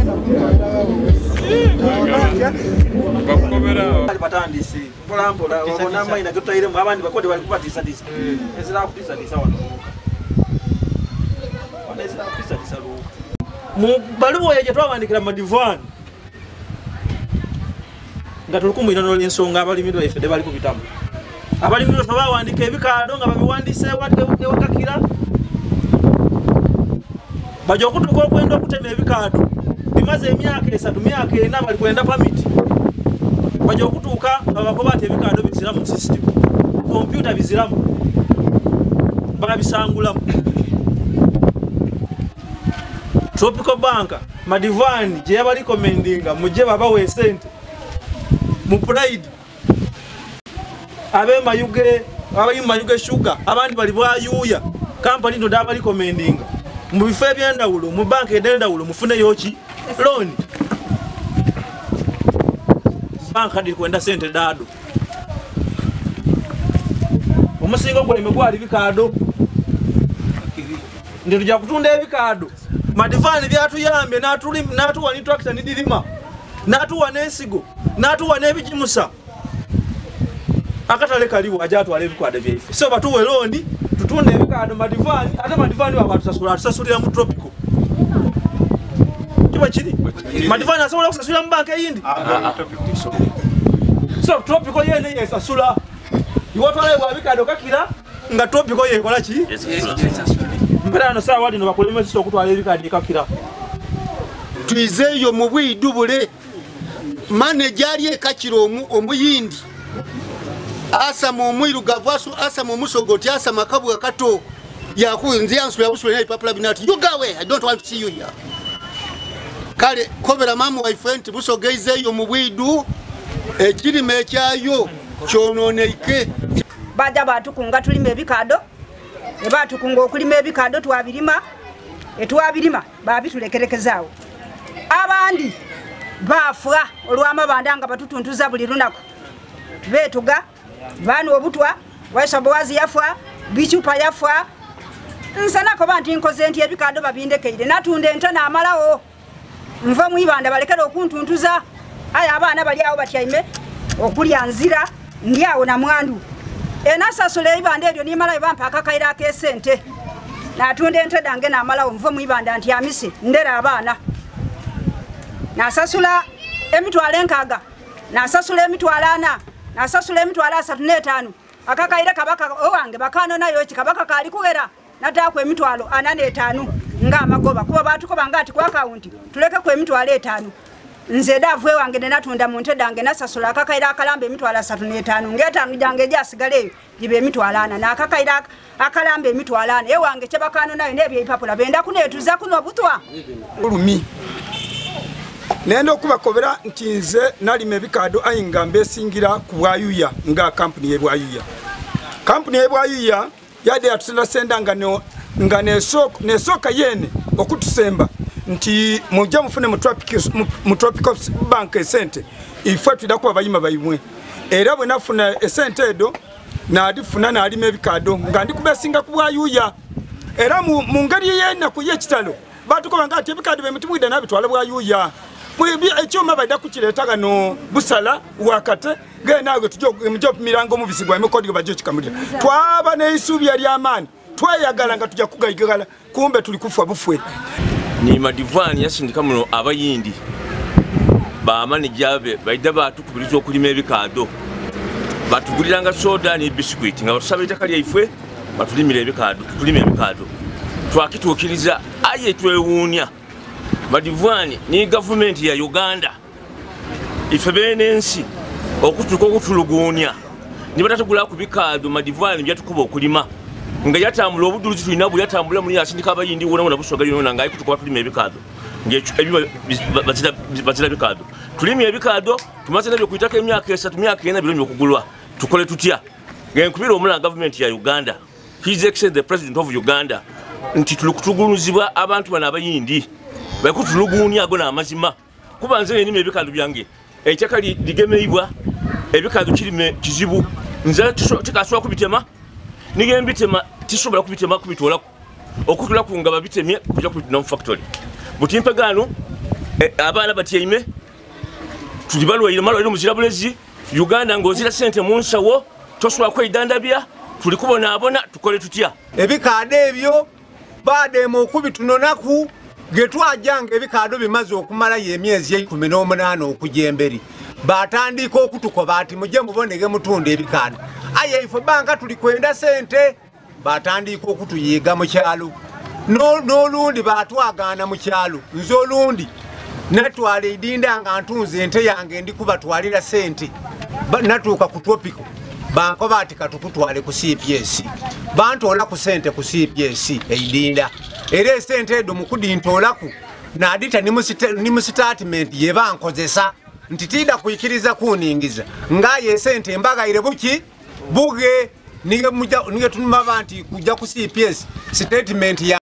batandise mpolampola wabona amaina gotayiremu abandi bakode bali kubatisa ezira kutisa wanomuka wanezira kutisa luka mu baluwo yaje twabandikira madivani nga tulukumira n'ensonga abalimido efe de bali kubitamu abalimido twabawandika ebikado nga babiwandise wakakira bajo kutuko okwenda okutema ebikado bimaze emyaka 3 myaka 4 bali kwenda permit bajo kutuka abakoba ate ebikado bizira mu system computer biziramu bakabisangulamu Tropical Bank madivani je yabali recommendinga muje baba we sente mu pride abe mayuge sugar abandi bali bwayuya company ndo dabali recommendinga mu bife byendawulo mu bank edendawulo mufune yochi loan bank hadi kwenda sente dado omusingo gwe megwali bikado ndi tujja kutunda ebikado madivani byatuyambe natuwa ni tractor ni dilima natuwa n'ensigo natuwa n'ebijimusa akatale kaliwo ajatwala ebikado byaife so batuwe londi tutunde ebikado madivani ate madivani baba tusasulira mu tropical kiba kiri madivani asobola kusasulira mu banka eyindi so tropical yene yesasula iwotwala bwa bikado kakira nga tropical yekola ki mbera no sawa wadi no bakuleme so kutwala ebikado kakira twizeyo mu bwidubule manager ali ekakiro omuyindi asa mu mwirugavu asa mu musogoti asa makabu akato yakunzi yansu ya busule papula binati you go away I don't want to see you here kale kobera mamu wa friend busogezeyo mu bwidu ekirime kyayo kyononeike baja batukunga tulime ebikado ebatukunga okulima ebikado twabirima babitulekerekezaawo abandi bafwa olw'amabanda nga batutuntuza buli lunaku betuga banu obutwa waishabowazi yafwa bichupa yafwa nsanako bantu nkoze nti ebikado babindekeire natunde ente n'amalawo nva mwibanda balekera okuntuntuza aya abaana bali awo batyaime okulya nzira ndi awo na mwandu enasasule ibanda eryo nimalayo bampa akakaira akesente natunde ente dange n'amalawo nva mwibanda nti amise ndera abaana nasasula emitwalo enkaga nasasula emitwalo 4 nasasula emitwalo 35 akakaira kabaka owange bakano nayo kikabaka kali kuwera natako emitwalo 45 nga amagoba kuba batuko bangati kwa account tuleke ku emitwalo 5 nze davwe wange nenatunda mu ntedange nasasula akakaira akalambe emitwalo 35 ngeta njange jasigaleyo jibe emitwalo 4 na akakaira akalambe emitwalo 4 ewange kyebakano nayo nebye ipapula benda kunetuza kuno butwa ulumi nendo kubakobera ntinze nalime ebikado ayinga mbesingira ku bwayuya nga company yebwayuya yade atusela senda nga nesoka yene okutusemba nti mujja mufune mu Tropical Bank sente ife twida kuba bayima bayimwe era bwe nafuna esente edo nadifuna nalime ebikado nga ndi kubesinga ku bwayuya era mu ngeri yena ku yekitalo batukoba ngati ebikado bemutimwida nabitwala bwayuya ekyoma baida kukiretaga no busala wakate genawe tujjo mirango mubisigwa emikodi bajo kikamulira twaba neisubi yali amani twayagala nga tujja kugayigala kumbe tuli kufa bufwe ni madivani yasindika muno abayindi ba manager baida batukubirizo okulima ebikado batuguliranga soda ni biscuit nga basabita kali yaifwe batulimira ebikado tulime ebikado twakitukiriza aye twewunya madivani ni government ya Uganda ife benensi okutuko okutulugunya nibatatugula ku bikado madivani byatukuba okulima nga yatambula obuduluzi tulinabu yatambula muri asindika abayindi wona busoga yona nga ikutuko tulime ebikado bazira bikado tulime ebikado tumaze nabyo kuitaka emyaka 3 myaka 4 bilonyo okugulwa tukole tutya ngenkubira omula government ya Uganda his excellency the president of Uganda nti tulukutuguluzibwa abantu bana abayindi bakutulugunya agona amazima kubanze enime ebikado byange ekyaka ligemeibwa ebikado kirime kizibu nze tikaswa kubitema nigembitema tisobola kubitema kubitola okutula kunga babitemye kuja ku no factory butimpe gano abaana batyaime tuli balwaire malwaire muzira bulezi Uganda ngozira sente mu nsawo tosobola kwedandabya tuli kubonaabona tukole tutya ebikaado ebyo baademu okubitunonaku getwajanga ebikaado bimaze okumalayo emyezi 18 okujemberi batandika okutukoba ati mujje mubonege mutunda ebikaado aye ife banka tuli kwenda sente batandika okutuyiga mu kyalo n'olundi batwagaana mu kyalo nze olundi natwala idinda nga ntunze ente yange ndi kubatwalira sente natuuka ku tropico bankoba ati katukutwale ku CPS bantoola ku sente ku CPS eidinda era sente edo mukudintoolaku nadita ni mu statement ye bankozesa nti tida kuyikiriza kuningiza ngaye sente embagaire buki buge ninge tunuma banti kujja ku CPS statement ya